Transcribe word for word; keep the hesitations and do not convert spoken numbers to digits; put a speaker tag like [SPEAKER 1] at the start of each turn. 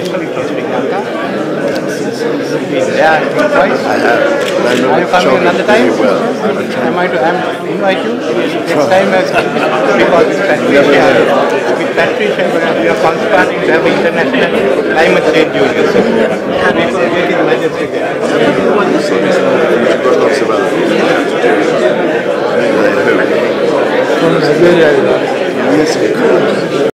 [SPEAKER 1] especially for Sri Lanka. You've been there twice.
[SPEAKER 2] I have.
[SPEAKER 1] Are you coming another time?
[SPEAKER 2] Well.
[SPEAKER 1] Am I to I'm invite you next time as because it's Patricia. With Patricia, we are concentrating to have international climate change union. So we could get it measures together.
[SPEAKER 2] From Nigeria, yes, we could.